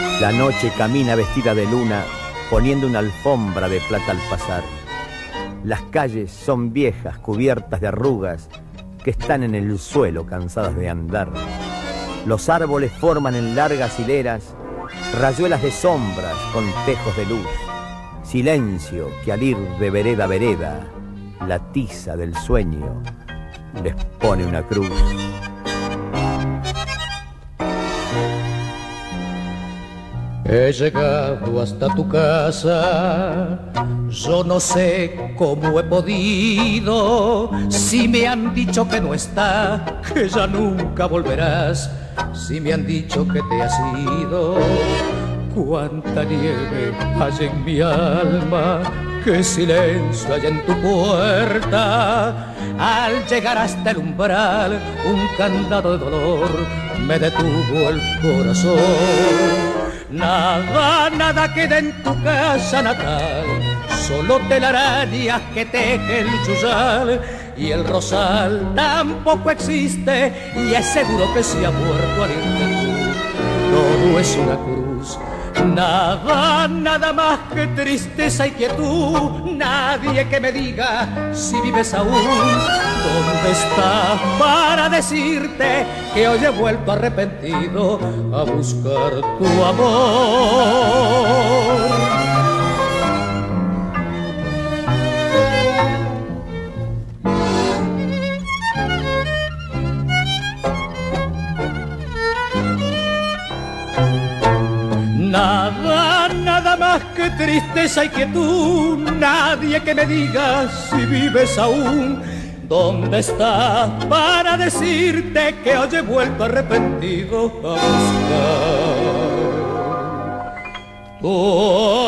La noche camina vestida de luna, poniendo una alfombra de plata al pasar. Las calles son viejas, cubiertas de arrugas, que están en el suelo cansadas de andar. Los árboles forman en largas hileras rayuelas de sombras con tejos de luz. Silencio que al ir de vereda a vereda, la tiza del sueño les pone una cruz. He llegado hasta tu casa, yo no sé cómo he podido. Si me han dicho que no está, que ya nunca volverás. Si me han dicho que te has ido, cuánta nieve hay en mi alma, qué silencio hay en tu puerta. Al llegar hasta el umbral, un candado de dolor me detuvo el corazón. Nada, nada queda en tu casa natal, solo telarañas que teje el yuyal. Y el rosal tampoco existe, y es seguro que se ha muerto al irte tú. Todo es una cruz, nada, nada más que tristeza y quietud. Nadie que me diga si vives aún. ¿Dónde estás para decirte que hoy he vuelto arrepentido a buscar tu amor? Nada, nada más que tristeza y quietud. Nadie que me diga si vives aún. ¿Dónde estás para decirte que hoy he vuelto arrepentido a buscar tu